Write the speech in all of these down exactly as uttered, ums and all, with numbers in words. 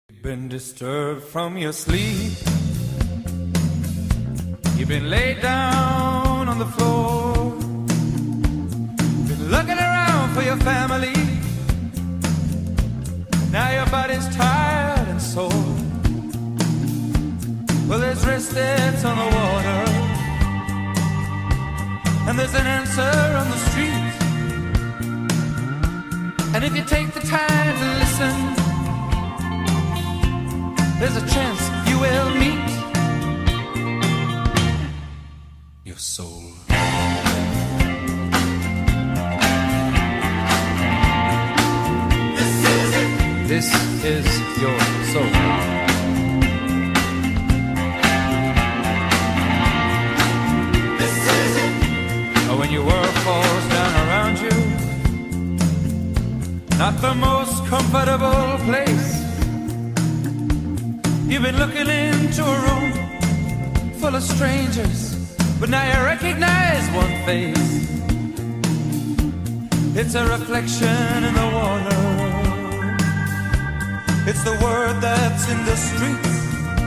You've been disturbed from your sleep. You've been laid down on the floor. Been looking around for your family. Now your body's tired and sore. Well, there's rest that's on the water, and there's an answer on the street. And if you take the time to listen, there's a chance you will meet your soul. This is it. This is your soul. This is it. When your world falls down around you, not the most comfortable place. You've been looking into a room full of strangers, but now you recognize one face. It's a reflection in the water. It's the word that's in the streets.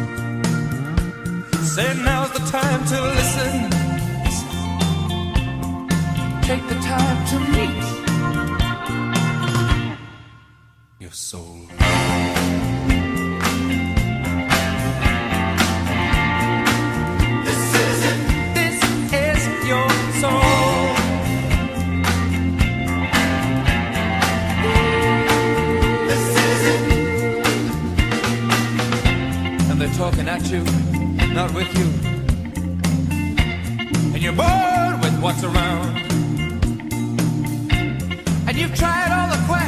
Say now's the time to listen. Take the time to meet your soul. This is it. This is your soul. This is it. And they're talking at you, not with you. And you're bored with what's around. And you've tried all the questions